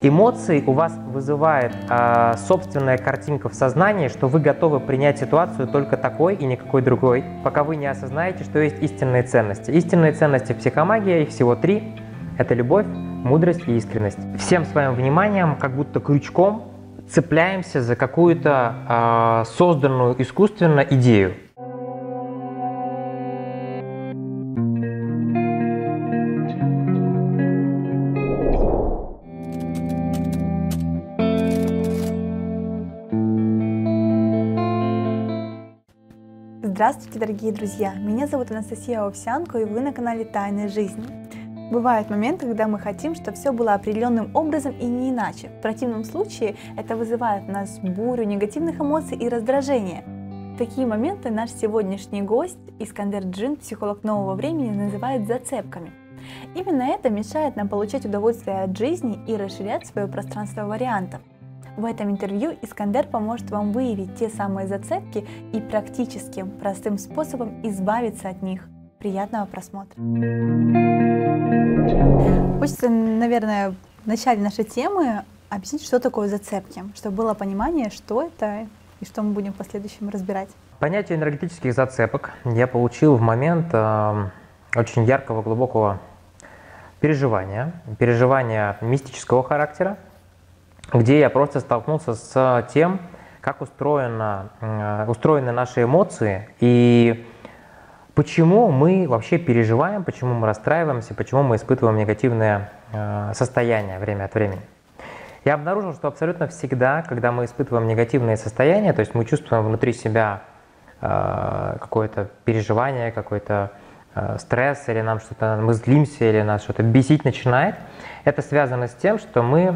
Эмоции у вас вызывает собственная картинка в сознании, что вы готовы принять ситуацию только такой и никакой другой, пока вы не осознаете, что есть истинные ценности. Истинные ценности в психомагии, их всего 3. Это любовь, мудрость и искренность. Всем своим вниманием, как будто крючком, цепляемся за какую-то созданную искусственно идею. Здравствуйте, дорогие друзья! Меня зовут Анастасия Овсянко, и вы на канале Тайны жизни. Бывают моменты, когда мы хотим, чтобы все было определенным образом и не иначе. В противном случае это вызывает в нас бурю негативных эмоций и раздражения. В такие моменты наш сегодняшний гость, Искандер Джин, психолог нового времени, называет зацепками. Именно это мешает нам получать удовольствие от жизни и расширять свое пространство вариантов. В этом интервью Искандер поможет вам выявить те самые зацепки и практическим, простым способом избавиться от них. Приятного просмотра! Хочется, наверное, в начале нашей темы объяснить, что такое зацепки, чтобы было понимание, что это и что мы будем в последующем разбирать. Понятие энергетических зацепок я получил в момент очень яркого, глубокого переживания мистического характера, где я просто столкнулся с тем, как устроены наши эмоции и почему мы вообще переживаем, почему мы расстраиваемся, почему мы испытываем негативное состояние время от времени. Я обнаружил, что абсолютно всегда, когда мы испытываем негативные состояния, то есть мы чувствуем внутри себя какое-то переживание, какой-то стресс, или мы злимся, или нас что-то бесить начинает, это связано с тем, что мы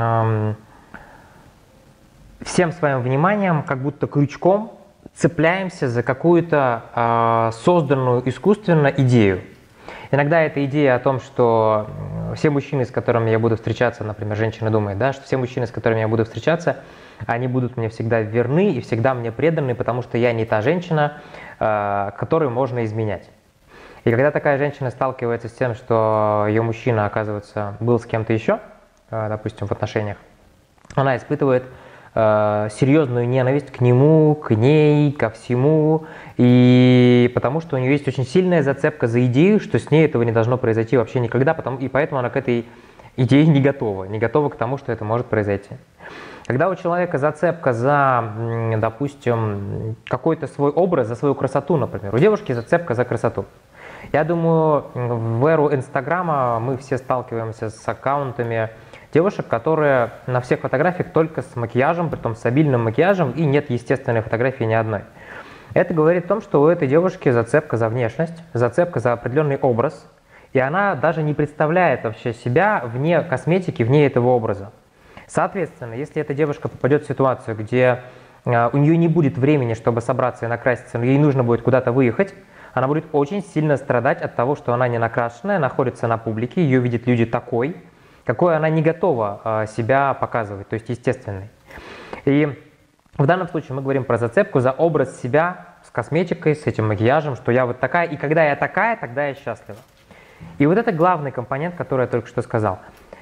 всем своим вниманием, как будто крючком, цепляемся за какую-то созданную искусственно идею. Иногда это идея о том, что все мужчины, с которыми я буду встречаться, например, женщина думает, да, что все мужчины, с которыми я буду встречаться, они будут мне всегда верны и всегда мне преданы, потому что я не та женщина, которой можно изменять. И когда такая женщина сталкивается с тем, что ее мужчина, оказывается, был с кем-то еще, допустим, в отношениях, она испытывает серьезную ненависть к нему, к ней, ко всему, и потому что у нее есть очень сильная зацепка за идею, что с ней этого не должно произойти вообще никогда, и поэтому она к этой идее не готова к тому, что это может произойти. Когда у человека зацепка за, допустим, какой-то свой образ, за свою красоту, например, у девушки зацепка за красоту. Я думаю, в эру Инстаграма мы все сталкиваемся с аккаунтами девушек, которые на всех фотографиях только с макияжем, притом с обильным макияжем, и нет естественной фотографии ни одной. Это говорит о том, что у этой девушки зацепка за внешность, зацепка за определенный образ, и она даже не представляет вообще себя вне косметики, вне этого образа. Соответственно, если эта девушка попадет в ситуацию, где у нее не будет времени, чтобы собраться и накраситься, но ей нужно будет куда-то выехать, она будет очень сильно страдать от того, что она не накрашенная, находится на публике, ее видят люди такой, какой она не готова себя показывать, то есть естественной. И в данном случае мы говорим про зацепку за образ себя с косметикой, с этим макияжем, что я вот такая, и когда я такая, тогда я счастлива. И вот это главный компонент, который я только что сказал.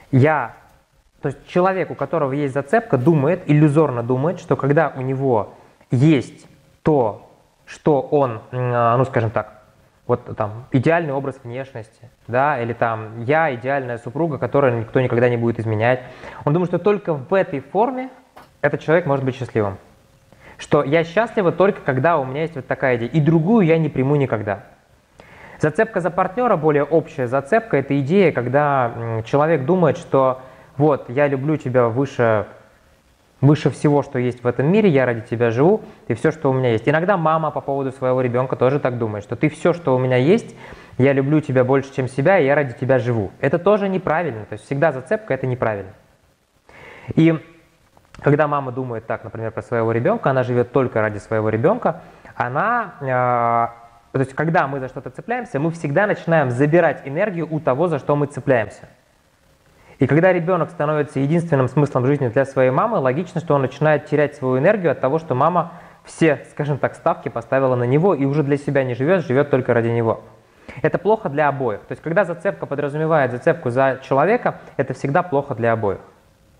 То есть человек, у которого есть зацепка, иллюзорно думает, что когда у него есть то, что он, ну скажем так, вот там идеальный образ внешности, да, или там я идеальная супруга, которой никто никогда не будет изменять. Он думает, что только в этой форме этот человек может быть счастливым. Что я счастлива только когда у меня есть вот такая идея, и другую я не приму никогда. Зацепка за партнера, более общая зацепка, это идея, когда человек думает, что вот я люблю тебя выше всего, что есть в этом мире, я ради тебя живу, ты все, что у меня есть. Иногда мама по поводу своего ребенка тоже так думает, что ты все, что у меня есть, я люблю тебя больше, чем себя, и я ради тебя живу. Это тоже неправильно, то есть всегда зацепка – это неправильно. И когда мама думает так, например, про своего ребенка, она живет только ради своего ребенка, то есть когда мы за что-то цепляемся, мы всегда начинаем забирать энергию у того, за что мы цепляемся. И когда ребенок становится единственным смыслом жизни для своей мамы, логично, что он начинает терять свою энергию от того, что мама все, скажем так, ставки поставила на него и уже для себя не живет, живет только ради него. Это плохо для обоих. То есть когда зацепка подразумевает зацепку за человека, это всегда плохо для обоих.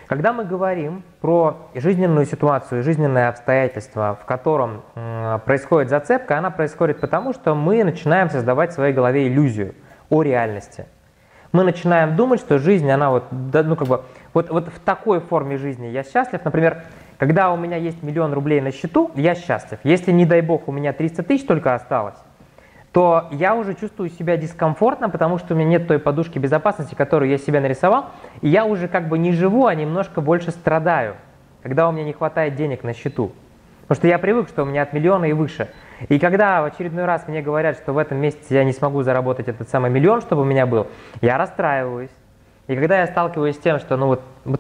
Когда мы говорим про жизненную ситуацию, жизненные обстоятельства, в котором происходит зацепка, она происходит потому, что мы начинаем создавать в своей голове иллюзию о реальности. Мы начинаем думать, что жизнь, она вот в такой форме жизни я счастлив. Например, когда у меня есть 1 000 000 рублей на счету, я счастлив. Если, не дай бог, у меня 300 тысяч только осталось, то я уже чувствую себя дискомфортно, потому что у меня нет той подушки безопасности, которую я себе нарисовал, и я уже как бы не живу, а немножко больше страдаю, когда у меня не хватает денег на счету. Потому что я привык, что у меня от 1 000 000 и выше. И когда в очередной раз мне говорят, что в этом месяце я не смогу заработать этот самый 1 000 000, чтобы у меня был, я расстраиваюсь. И когда я сталкиваюсь с тем, что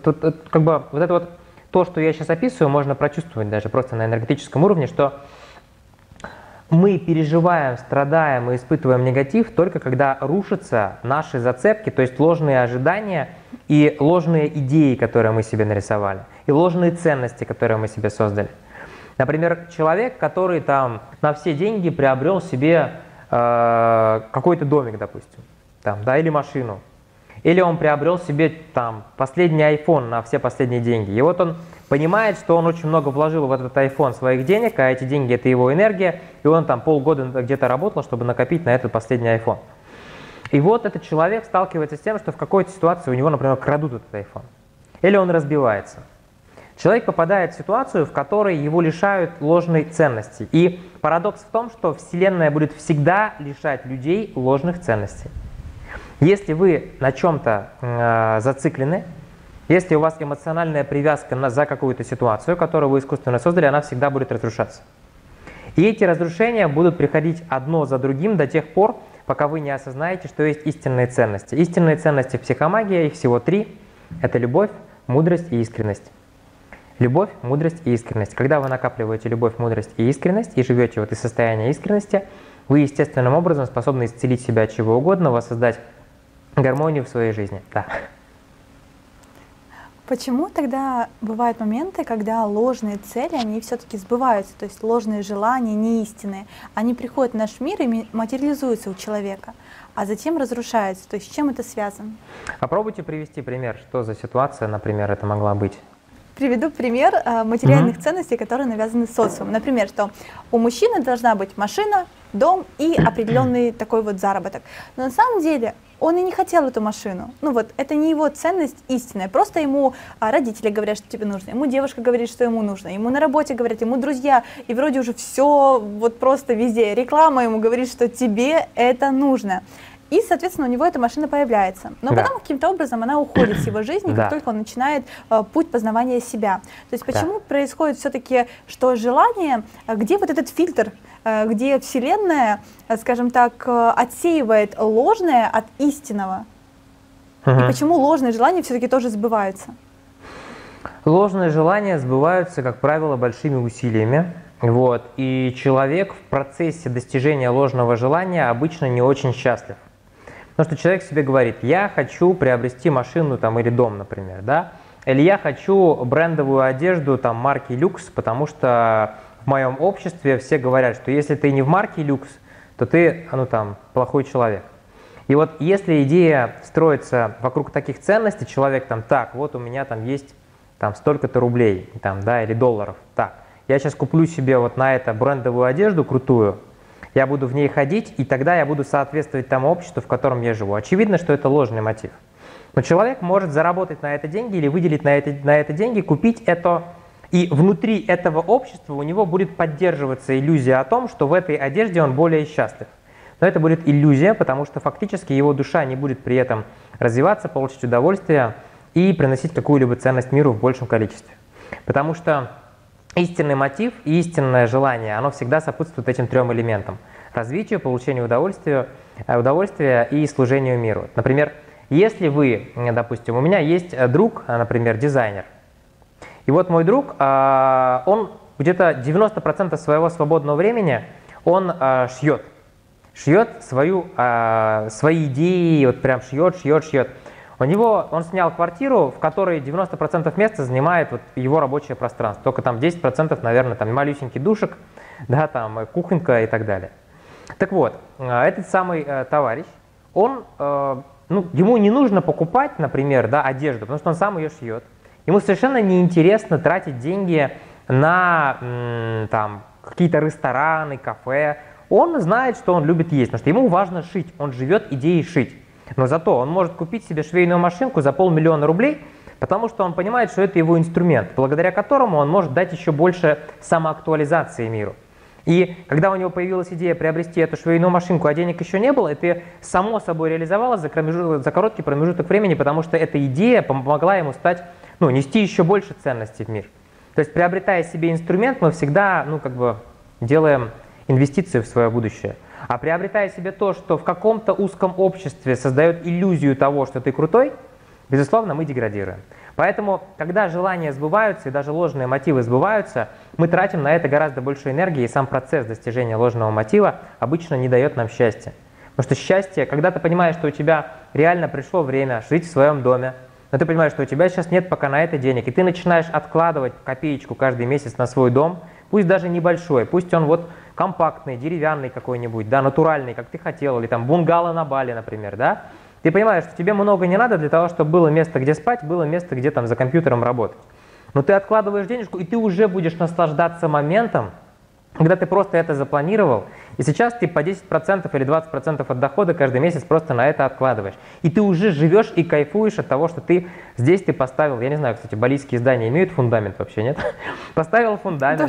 то, что я сейчас описываю, можно прочувствовать даже просто на энергетическом уровне, что мы переживаем, страдаем и испытываем негатив только когда рушатся наши зацепки, то есть ложные ожидания и ложные идеи, которые мы себе нарисовали, и ложные ценности, которые мы себе создали. Например, человек, который там на все деньги приобрел себе какой-то домик, допустим, или машину. Или он приобрел себе последний iPhone на все последние деньги. И вот он понимает, что он очень много вложил в этот iPhone своих денег, а эти деньги – это его энергия, и он полгода где-то работал, чтобы накопить на этот последний iPhone. И вот этот человек сталкивается с тем, что в какой-то ситуации у него, например, крадут этот iPhone. Или он разбивается. Человек попадает в ситуацию, в которой его лишают ложной ценности. И парадокс в том, что Вселенная будет всегда лишать людей ложных ценностей. Если вы на чем-то зациклены, если у вас эмоциональная привязка за какую-то ситуацию, которую вы искусственно создали, она всегда будет разрушаться. И эти разрушения будут приходить одно за другим до тех пор, пока вы не осознаете, что есть истинные ценности. Истинные ценности в психомагии, их всего 3. Это любовь, мудрость и искренность. Любовь, мудрость и искренность. Когда вы накапливаете любовь, мудрость и искренность и живете из состояния искренности, вы естественным образом способны исцелить себя от чего угодно, воссоздать гармонию в своей жизни. Да. Почему тогда бывают моменты, когда ложные цели, они все-таки сбываются, то есть ложные желания, неистинные, они приходят в наш мир и материализуются у человека, а затем разрушаются? То есть с чем это связано? Попробуйте привести пример, что за ситуация, например, это могла быть. Приведу пример материальных ценностей, которые навязаны социумом. Например, что у мужчины должна быть машина, дом и определенный такой вот заработок. Но на самом деле он и не хотел эту машину. Это не его ценность истинная. Просто ему родители говорят, что тебе нужно, ему девушка говорит, что ему нужно, ему на работе говорят, ему друзья, и вроде уже все просто везде. Реклама ему говорит, что тебе это нужно. И, соответственно, у него эта машина появляется. Но потом каким-то образом она уходит с его жизни, как только он начинает путь познавания себя. То есть почему происходит все-таки, что желание, где вот этот фильтр, где Вселенная, скажем так, отсеивает ложное от истинного? И почему ложные желания все-таки тоже сбываются? Ложные желания сбываются, как правило, большими усилиями. И человек в процессе достижения ложного желания обычно не очень счастлив. Потому что человек себе говорит: я хочу приобрести машину или дом, например, или я хочу брендовую одежду марки люкс, потому что в моем обществе все говорят, что если ты не в марке люкс, то ты плохой человек. И вот если идея строится вокруг таких ценностей, человек вот у меня есть столько-то рублей или долларов, я сейчас куплю себе на это брендовую одежду крутую, я буду в ней ходить, и тогда я буду соответствовать тому обществу, в котором я живу. Очевидно, что это ложный мотив. Но человек может заработать на это деньги или выделить на это деньги, купить это, и внутри этого общества у него будет поддерживаться иллюзия о том, что в этой одежде он более счастлив. Но это будет иллюзия, потому что фактически его душа не будет при этом развиваться, получить удовольствие и приносить какую-либо ценность миру в большем количестве. Потому что истинный мотив и истинное желание, оно всегда сопутствует этим 3 элементам: развитию, получению удовольствия и служению миру. Например, если вы, допустим, у меня есть друг, например, дизайнер, и вот мой друг, он где-то 90% своего свободного времени он шьет свои идеи, прям шьет. Он снял квартиру, в которой 90% места занимает его рабочее пространство. Только 10%, наверное, малюсенький душек, кухонька и так далее. Так вот, этот самый товарищ, ему не нужно покупать, например, одежду, потому что он сам ее шьет. Ему совершенно неинтересно тратить деньги на там, какие-то рестораны, кафе. Он знает, что он любит есть, потому что ему важно шить, он живет идеей шить. Но зато он может купить себе швейную машинку за 500 000 рублей, потому что он понимает, что это его инструмент, благодаря которому он может дать еще больше самоактуализации миру. И когда у него появилась идея приобрести эту швейную машинку, а денег еще не было, это само собой реализовалось за короткий промежуток времени, потому что эта идея помогла ему стать, нести еще больше ценностей в мир. То есть, приобретая себе инструмент, мы всегда, делаем инвестиции в свое будущее. А приобретая себе то, что в каком-то узком обществе создает иллюзию того, что ты крутой, безусловно, мы деградируем. Поэтому, когда желания сбываются и даже ложные мотивы сбываются, мы тратим на это гораздо больше энергии, и сам процесс достижения ложного мотива обычно не дает нам счастья. Потому что счастье, когда ты понимаешь, что у тебя реально пришло время жить в своем доме, но ты понимаешь, что у тебя сейчас нет пока на это денег, и ты начинаешь откладывать копеечку каждый месяц на свой дом, пусть даже небольшой, пусть он компактный, деревянный какой-нибудь, да, натуральный, как ты хотел, или там бунгало на Бали, например, да, ты понимаешь, что тебе много не надо для того, чтобы было место, где спать, было место, где там за компьютером работать. Но ты откладываешь денежку, и ты уже будешь наслаждаться моментом, когда ты просто это запланировал, и сейчас ты по 10% или 20% от дохода каждый месяц просто на это откладываешь. И ты уже живешь и кайфуешь от того, что здесь ты поставил, я не знаю, кстати, балийские здания имеют фундамент вообще, нет? Поставил фундамент,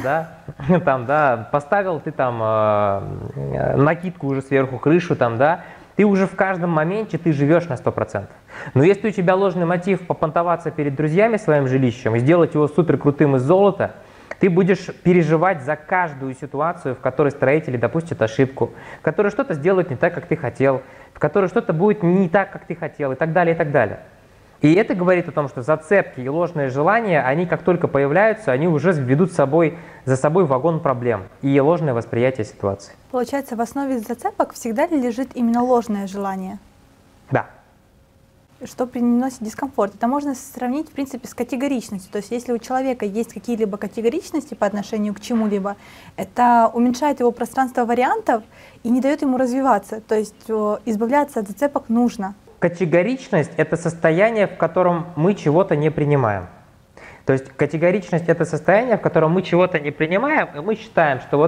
поставил ты там накидку уже сверху, крышу там, да, ты уже в каждом моменте ты живешь на 100%. Но если у тебя ложный мотив попонтоваться перед друзьями своим жилищем и сделать его супер крутым из золота, ты будешь переживать за каждую ситуацию, в которой строители допустят ошибку, в которой что-то сделают не так, как ты хотел, в которой что-то будет не так, как ты хотел, и так далее, и так далее. И это говорит о том, что зацепки и ложные желания, они как только появляются, они уже ведут за собой вагон проблем и ложное восприятие ситуации. Получается, в основе зацепок всегда ли лежит именно ложное желание? Да. Что приносит дискомфорт. Это можно сравнить, в принципе, с категоричностью. То есть, если у человека есть какие-либо категоричности по отношению к чему-либо, это уменьшает его пространство вариантов и не дает ему развиваться. То есть, избавляться от зацепок нужно. Категоричность – это состояние, в котором мы чего-то не принимаем. То есть категоричность – это состояние, в котором мы чего-то не принимаем, и мы считаем, что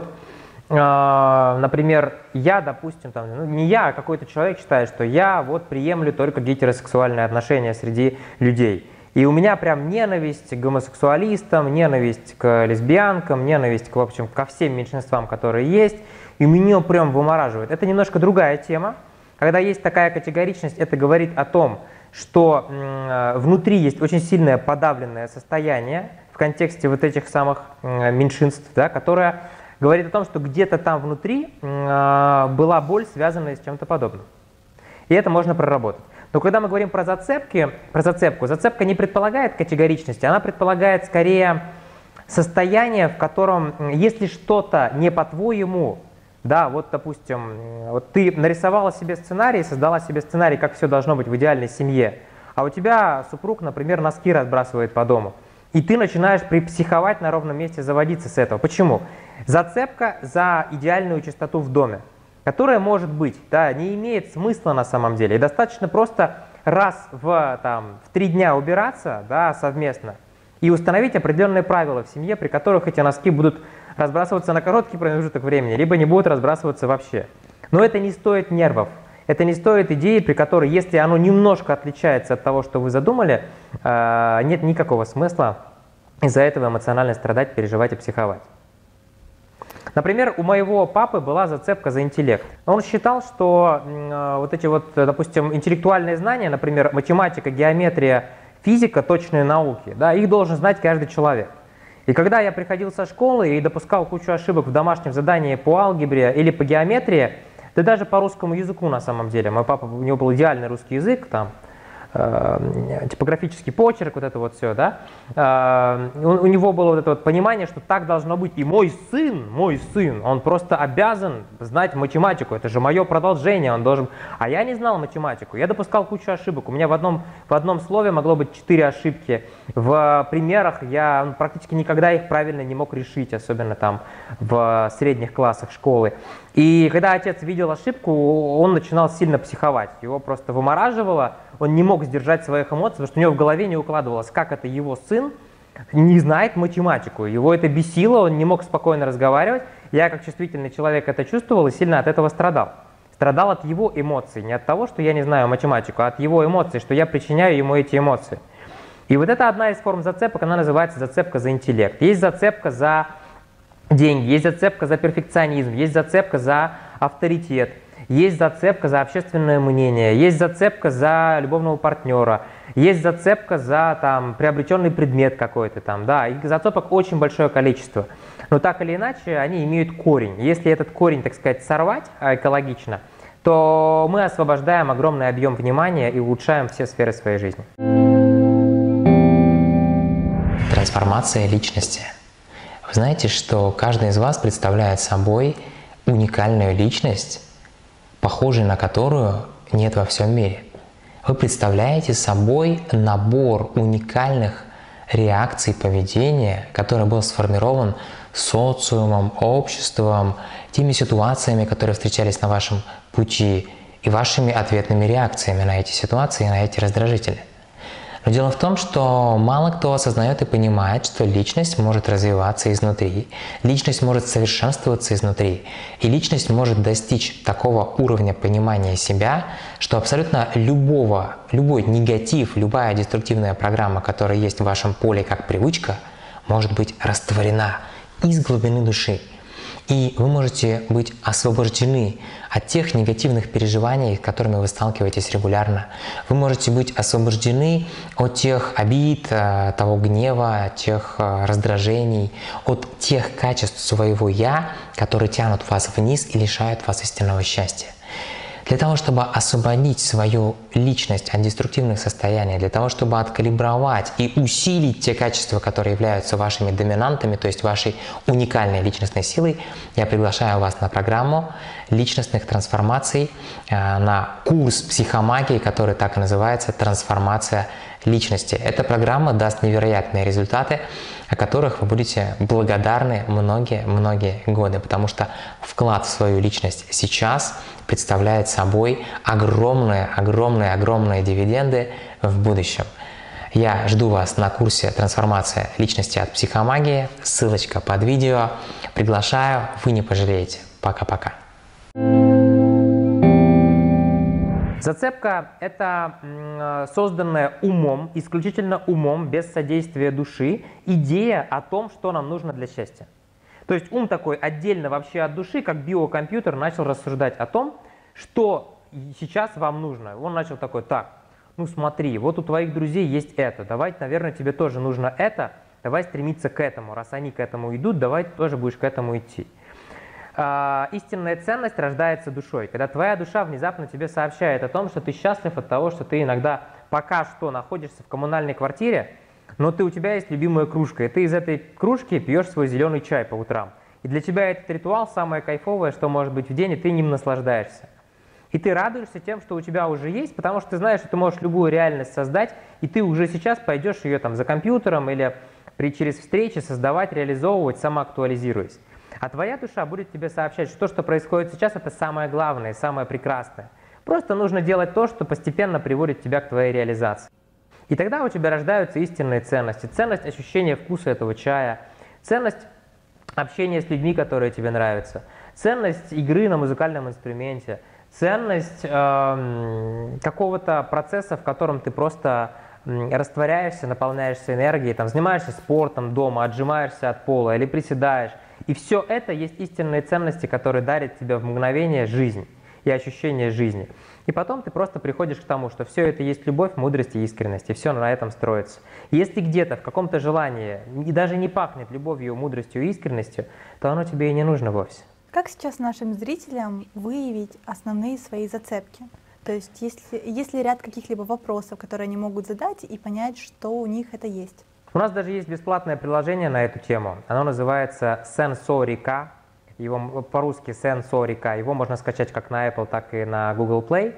например, я, допустим, не я, а какой-то человек считает, что я приемлю только гетеросексуальные отношения среди людей. И у меня прям ненависть к гомосексуалистам, ненависть к лесбиянкам, ненависть, в общем, ко всем меньшинствам, которые есть, и меня прям вымораживает. Это немножко другая тема. Когда есть такая категоричность, это говорит о том, что внутри есть очень сильное подавленное состояние в контексте этих самых меньшинств, да, которое говорит о том, что где-то там внутри была боль, связанная с чем-то подобным. И это можно проработать. Но когда мы говорим про зацепку, зацепка не предполагает категоричности, она предполагает скорее состояние, в котором, если что-то не по-твоему, да, допустим, ты нарисовала себе сценарий, создала себе сценарий, как все должно быть в идеальной семье, а у тебя супруг, например, носки разбрасывает по дому, и ты начинаешь припсиховать на ровном месте, заводиться с этого. Почему? Зацепка за идеальную чистоту в доме, которая может быть, да, не имеет смысла на самом деле. И достаточно просто раз в 3 дня убираться, да, совместно и установить определенные правила в семье, при которых эти носки будут разбрасываться на короткий промежуток времени, либо не будут разбрасываться вообще. Но это не стоит нервов, это не стоит идеи, при которой, если оно немножко отличается от того, что вы задумали, нет никакого смысла из-за этого эмоционально страдать, переживать и психовать. Например, у моего папы была зацепка за интеллект. Он считал, что допустим, интеллектуальные знания, например, математика, геометрия, физика, точные науки, да, их должен знать каждый человек. И когда я приходил со школы и допускал кучу ошибок в домашнем задании по алгебре или по геометрии, да даже по русскому языку на самом деле, мой папа, у него был идеальный русский язык, типографический почерк, все, да, у него было понимание, что так должно быть. И мой сын, он просто обязан знать математику, это же мое продолжение, он должен. А я не знал математику, я допускал кучу ошибок, у меня в одном слове могло быть 4 ошибки, в примерах я практически никогда их правильно не мог решить, особенно в средних классах школы. И когда отец видел ошибку, он начинал сильно психовать, его просто вымораживало, он не мог мог сдержать своих эмоций, потому что у него в голове не укладывалось, как это его сын не знает математику. Его это бесило, он не мог спокойно разговаривать. Я, как чувствительный человек, это чувствовал и сильно от этого страдал. Страдал от его эмоций, не от того, что я не знаю математику, а от его эмоций, что я причиняю ему эти эмоции. И вот это одна из форм зацепок, она называется зацепка за интеллект. Есть зацепка за деньги, есть зацепка за перфекционизм, есть зацепка за авторитет, есть зацепка за общественное мнение, есть зацепка за любовного партнера, есть зацепка за там, приобретенный предмет какой-то там, да, и зацепок очень большое количество. Но так или иначе они имеют корень. Если этот корень, так сказать, сорвать экологично, то мы освобождаем огромный объем внимания и улучшаем все сферы своей жизни. Трансформация личности. Вы знаете, что каждый из вас представляет собой уникальную личность, похожей на которую нет во всем мире. Вы представляете собой набор уникальных реакций поведения, который был сформирован социумом, обществом, теми ситуациями, которые встречались на вашем пути, и вашими ответными реакциями на эти ситуации и на эти раздражители. Но дело в том, что мало кто осознает и понимает, что личность может развиваться изнутри, личность может совершенствоваться изнутри, и личность может достичь такого уровня понимания себя, что абсолютно любой негатив, любая деструктивная программа, которая есть в вашем поле как привычка, может быть растворена из глубины души. И вы можете быть освобождены от тех негативных переживаний, с которыми вы сталкиваетесь регулярно. Вы можете быть освобождены от тех обид, того гнева, тех раздражений, от тех качеств своего «я», которые тянут вас вниз и лишают вас истинного счастья. Для того, чтобы освободить свою личность от деструктивных состояний, для того, чтобы откалибровать и усилить те качества, которые являются вашими доминантами, то есть вашей уникальной личностной силой, я приглашаю вас на программу личностных трансформаций, на курс психомагии, который так и называется «Трансформация личности». Эта программа даст невероятные результаты, о которых вы будете благодарны многие-многие годы, потому что вклад в свою личность сейчас представляет собой огромные дивиденды в будущем. Я жду вас на курсе «Трансформация личности от психомагии». Ссылочка под видео. Приглашаю, вы не пожалеете. Пока-пока. Зацепка – это созданная умом, исключительно умом, без содействия души, идея о том, что нам нужно для счастья. То есть ум такой отдельно вообще от души, как биокомпьютер, начал рассуждать о том, что сейчас вам нужно. Он начал такой: так, ну смотри, вот у твоих друзей есть это, давай, наверное, тебе тоже нужно это, давай стремиться к этому. Раз они к этому идут, давай ты тоже будешь к этому идти. Истинная ценность рождается душой. Когда твоя душа внезапно тебе сообщает о том, что ты счастлив от того, что ты иногда пока что находишься в коммунальной квартире, но у тебя есть любимая кружка, и ты из этой кружки пьешь свой зеленый чай по утрам. И для тебя этот ритуал самое кайфовое, что может быть в день, и ты ним наслаждаешься. И ты радуешься тем, что у тебя уже есть, потому что ты знаешь, что ты можешь любую реальность создать, и ты уже сейчас пойдешь ее там за компьютером или через встречи создавать, реализовывать, самоактуализируясь. А твоя душа будет тебе сообщать, что то, что происходит сейчас, это самое главное, самое прекрасное. Просто нужно делать то, что постепенно приводит тебя к твоей реализации. И тогда у тебя рождаются истинные ценности. Ценность ощущения вкуса этого чая, ценность общения с людьми, которые тебе нравятся, ценность игры на музыкальном инструменте, ценность какого-то процесса, в котором ты просто растворяешься, наполняешься энергией, там, занимаешься спортом дома, отжимаешься от пола или приседаешь. И все это есть истинные ценности, которые дарят тебе в мгновение жизнь и ощущение жизни. И потом ты просто приходишь к тому, что все это есть любовь, мудрость и искренность, и все на этом строится. И если где-то в каком-то желании и даже не пахнет любовью, мудростью и искренностью, то оно тебе и не нужно вовсе. Как сейчас нашим зрителям выявить основные свои зацепки? То есть есть ли ряд каких-либо вопросов, которые они могут задать и понять, что у них это есть? У нас даже есть бесплатное приложение на эту тему. Оно называется Sensorika. Его по-русски Sensorika. Его можно скачать как на Apple, так и на Google Play.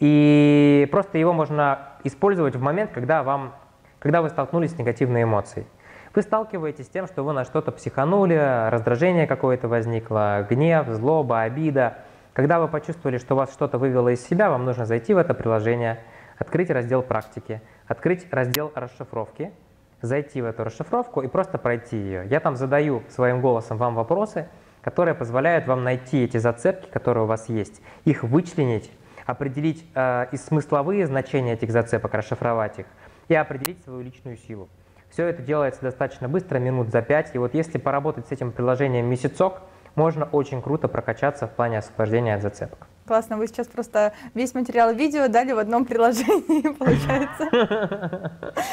И просто его можно использовать в момент, когда вы столкнулись с негативной эмоцией. Вы сталкиваетесь с тем, что вы на что-то психанули, раздражение какое-то возникло, гнев, злоба, обида. Когда вы почувствовали, что вас что-то вывело из себя, вам нужно зайти в это приложение, открыть раздел «Практики», открыть раздел «Расшифровки», зайти в эту расшифровку и просто пройти ее. Я там задаю своим голосом вам вопросы, которые позволяют вам найти эти зацепки, которые у вас есть, их вычленить, определить и смысловые значения этих зацепок, расшифровать их, и определить свою личную силу. Все это делается достаточно быстро, минут за 5, и вот если поработать с этим приложением месяцок, можно очень круто прокачаться в плане освобождения от зацепок. Классно, вы сейчас просто весь материал видео дали в одном приложении, получается.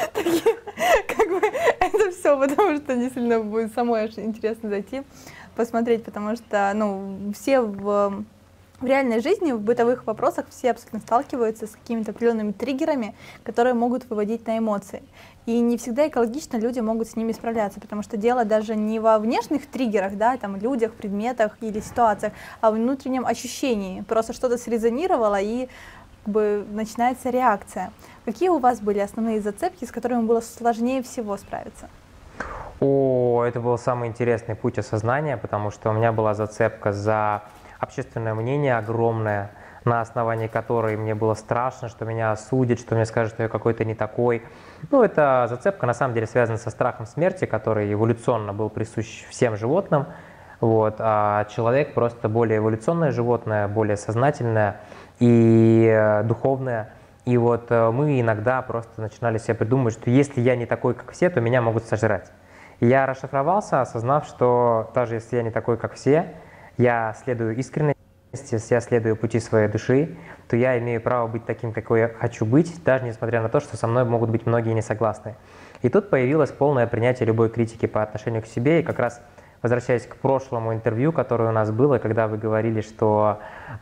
Как бы это все, потому что действительно будет самой интересно зайти, посмотреть, потому что, ну, все в реальной жизни, в бытовых вопросах все абсолютно сталкиваются с какими-то определенными триггерами, которые могут выводить на эмоции. И не всегда экологично люди могут с ними справляться, потому что дело даже не во внешних триггерах, да, там, людях, предметах или ситуациях, а в внутреннем ощущении. Просто что-то срезонировало, и как бы начинается реакция. Какие у вас были основные зацепки, с которыми было сложнее всего справиться? Это был самый интересный путь осознания, потому что у меня была зацепка за общественное мнение огромное, на основании которой мне было страшно, что меня осудят, что мне скажут, что я какой-то не такой. Ну, эта зацепка на самом деле связана со страхом смерти, который эволюционно был присущ всем животным. Вот, а человек просто более эволюционное животное, более сознательное и духовное. И вот мы иногда просто начинали себе придумывать, что если я не такой, как все, то меня могут сожрать. И я расшифровался, осознав, что даже если я не такой, как все, я следую искренности, если я следую пути своей души, то я имею право быть таким, какой я хочу быть, даже несмотря на то, что со мной могут быть многие не согласны. И тут появилось полное принятие любой критики по отношению к себе. И как раз возвращаясь к прошлому интервью, которое у нас было, когда вы говорили, что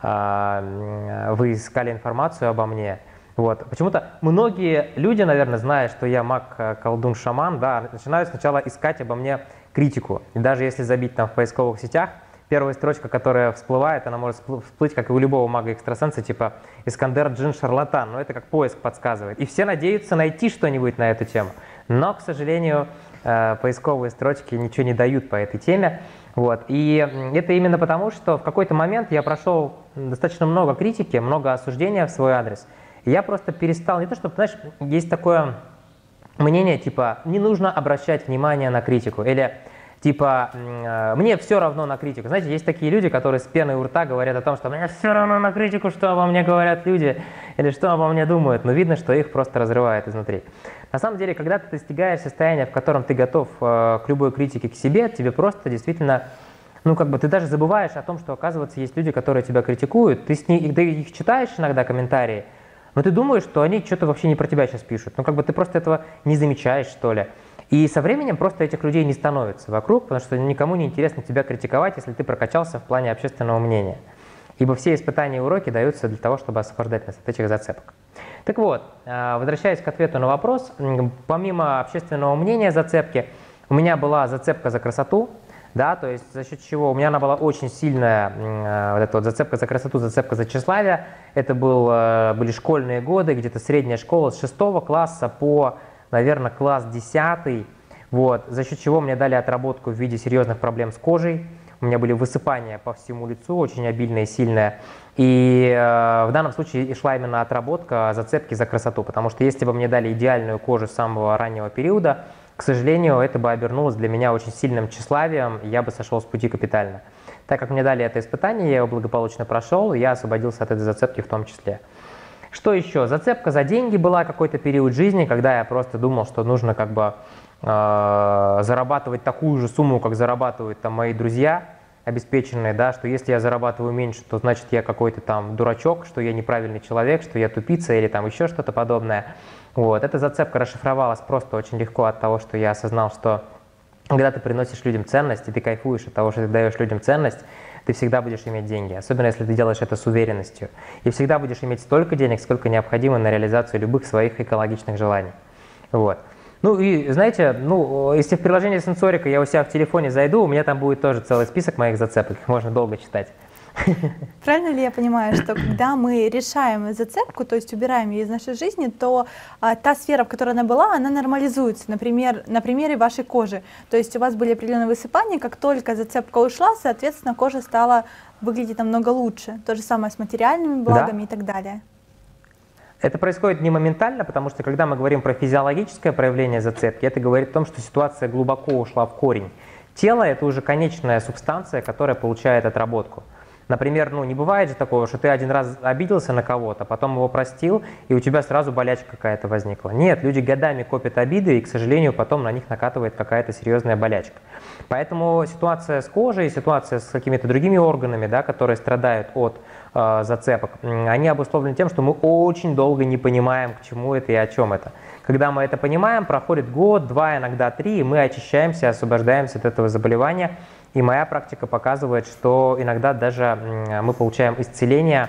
вы искали информацию обо мне, вот. Почему-то многие люди, наверное, зная, что я маг, колдун, шаман, да, начинают сначала искать обо мне критику. И даже если забить там в поисковых сетях, первая строчка, которая всплывает, она может всплыть, как и у любого мага-экстрасенса, типа «Искандер Джин шарлатан», но это как поиск подсказывает. И все надеются найти что-нибудь на эту тему. Но, к сожалению, поисковые строчки ничего не дают по этой теме. Вот. И это именно потому, что в какой-то момент я прошел достаточно много критики, много осуждения в свой адрес. И я просто перестал, не то чтобы, знаешь, есть такое мнение, типа, не нужно обращать внимание на критику, или типа, мне все равно на критику. Знаете, есть такие люди, которые с пеной у рта говорят о том, что мне все равно на критику, что обо мне говорят люди, или что обо мне думают, но видно, что их просто разрывает изнутри. На самом деле, когда ты достигаешь состояния, в котором ты готов к любой критике к себе, тебе просто действительно, ну как бы ты даже забываешь о том, что, оказывается, есть люди, которые тебя критикуют, ты их читаешь иногда комментарии, но ты думаешь, что они что-то вообще не про тебя сейчас пишут. Ну как бы ты просто этого не замечаешь, что ли. И со временем просто этих людей не становится вокруг, потому что никому не интересно тебя критиковать, если ты прокачался в плане общественного мнения. Ибо все испытания и уроки даются для того, чтобы освобождать нас от этих зацепок. Так вот, возвращаясь к ответу на вопрос, помимо общественного мнения зацепки, у меня была зацепка за красоту, да, то есть за счет чего у меня она была очень сильная, вот эта вот зацепка за красоту, зацепка за тщеславие. Это были школьные годы, где-то средняя школа с 6 класса по, наверное, класс 10, вот, за счет чего мне дали отработку в виде серьезных проблем с кожей. У меня были высыпания по всему лицу, очень обильные и сильные. И в данном случае шла именно отработка зацепки за красоту, потому что если бы мне дали идеальную кожу с самого раннего периода, к сожалению, это бы обернулось для меня очень сильным тщеславием, и я бы сошел с пути капитально. Так как мне дали это испытание, я его благополучно прошел, и я освободился от этой зацепки в том числе. Что еще? Зацепка за деньги была какой-то период жизни, когда я просто думал, что нужно как бы зарабатывать такую же сумму, как зарабатывают там мои друзья обеспеченные, да, что если я зарабатываю меньше, то значит я какой-то там дурачок, что я неправильный человек, что я тупица или там еще что-то подобное. Вот. Эта зацепка расшифровалась просто очень легко от того, что я осознал, что когда ты приносишь людям ценность, и ты кайфуешь от того, что ты даешь людям ценность, ты всегда будешь иметь деньги, особенно если ты делаешь это с уверенностью. И всегда будешь иметь столько денег, сколько необходимо на реализацию любых своих экологичных желаний. Вот. Ну и знаете, если в приложении сенсорика я у себя в телефоне зайду, у меня там будет тоже целый список моих зацепок, их можно долго читать. Правильно ли я понимаю, что когда мы решаем зацепку, то есть убираем ее из нашей жизни, то та сфера, в которой она была, она нормализуется, например, на примере вашей кожи. То есть у вас были определенные высыпания, как только зацепка ушла, соответственно, кожа стала выглядеть намного лучше. То же самое с материальными благами, да, и так далее. Это происходит не моментально, потому что когда мы говорим про физиологическое проявление зацепки, это говорит о том, что ситуация глубоко ушла в корень. Тело – это уже конечная субстанция, которая получает отработку. Например, не бывает же такого, что ты один раз обиделся на кого-то, потом его простил, и у тебя сразу болячка какая-то возникла. Нет, люди годами копят обиды, и, к сожалению, потом на них накатывает какая-то серьезная болячка. Поэтому ситуация с кожей, ситуация с какими-то другими органами, да, которые страдают от зацепок, они обусловлены тем, что мы очень долго не понимаем, к чему это и о чем это. Когда мы это понимаем, проходит год, два, иногда 3, и мы очищаемся, освобождаемся от этого заболевания. И моя практика показывает, что иногда даже мы получаем исцеление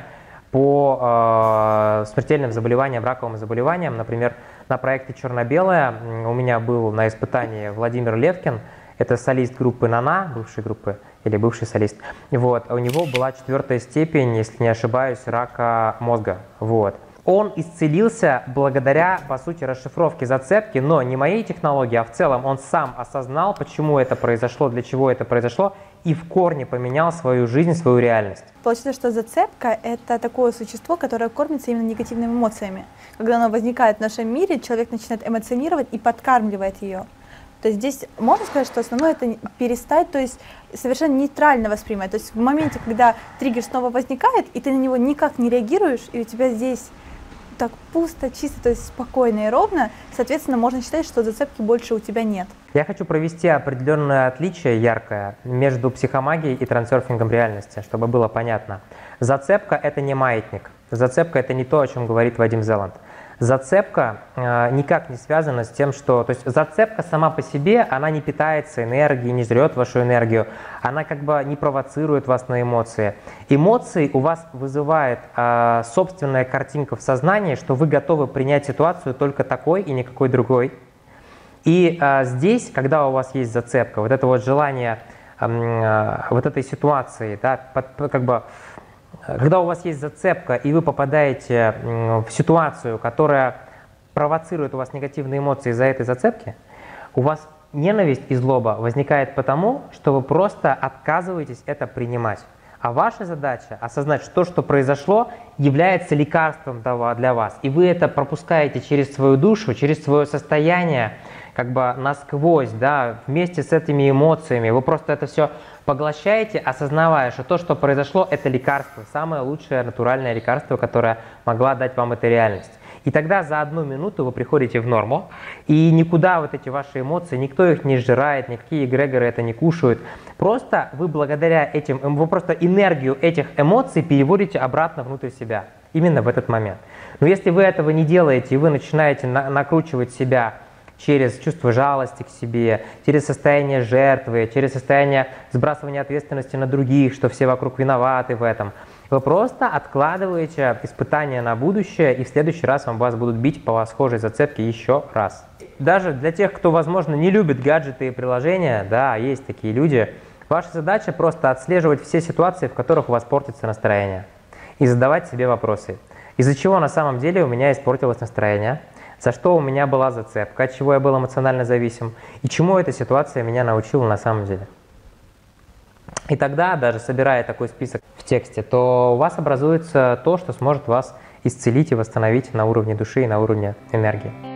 по смертельным заболеваниям, раковым заболеваниям. Например, на проекте «Черно-белое» у меня был на испытании Владимир Левкин, это солист группы «Нана», бывшей группы, или бывший солист. Вот. У него была 4-я степень, если не ошибаюсь, рака мозга. Вот. Он исцелился благодаря, по сути, расшифровке зацепки, но не моей технологии, а в целом он сам осознал, почему это произошло, для чего это произошло, и в корне поменял свою жизнь, свою реальность. Получается, что зацепка – это такое существо, которое кормится именно негативными эмоциями. Когда оно возникает в нашем мире, человек начинает эмоционировать и подкармливает ее. То есть здесь можно сказать, что основное это перестать, то есть совершенно нейтрально воспринимать. То есть в моменте, когда триггер снова возникает, и ты на него никак не реагируешь, и у тебя здесь так пусто, чисто, то есть спокойно и ровно, соответственно, можно считать, что зацепки больше у тебя нет. Я хочу провести определенное отличие яркое между психомагией и трансерфингом реальности, чтобы было понятно. Зацепка – это не маятник. Зацепка – это не то, о чем говорит Вадим Зеланд. Зацепка никак не связана с тем, что... То есть зацепка сама по себе, она не питается энергией, не жрет вашу энергию, она как бы не провоцирует вас на эмоции. Эмоции у вас вызывает собственная картинка в сознании, что вы готовы принять ситуацию только такой и никакой другой. И здесь, когда у вас есть зацепка, вот это вот желание вот этой ситуации, да, как бы... Когда у вас есть зацепка, и вы попадаете в ситуацию, которая провоцирует у вас негативные эмоции из-за этой зацепки, у вас ненависть и злоба возникает потому, что вы просто отказываетесь это принимать. А ваша задача осознать, что то, что произошло, является лекарством для вас. И вы это пропускаете через свою душу, через свое состояние, как бы насквозь, да, вместе с этими эмоциями. Вы просто это все поглощаете, осознавая, что то, что произошло, это лекарство, самое лучшее натуральное лекарство, которое могла дать вам эта реальность. И тогда за 1 минуту вы приходите в норму, и никуда вот эти ваши эмоции, никто их не сжирает, никакие эгрегоры это не кушают. Просто вы благодаря этим, вы просто энергию этих эмоций переводите обратно внутрь себя, именно в этот момент. Но если вы этого не делаете, и вы начинаете накручивать себя через чувство жалости к себе, через состояние жертвы, через состояние сбрасывания ответственности на других, что все вокруг виноваты в этом, вы просто откладываете испытания на будущее, и в следующий раз вас будут бить по схожей зацепке еще раз. Даже для тех, кто, возможно, не любит гаджеты и приложения, да, есть такие люди, ваша задача просто отслеживать все ситуации, в которых у вас портится настроение, и задавать себе вопросы. Из-за чего на самом деле у меня испортилось настроение? За что у меня была зацепка, от чего я был эмоционально зависим, и чему эта ситуация меня научила на самом деле. И тогда, даже собирая такой список в тексте, то у вас образуется то, что сможет вас исцелить и восстановить на уровне души и на уровне энергии.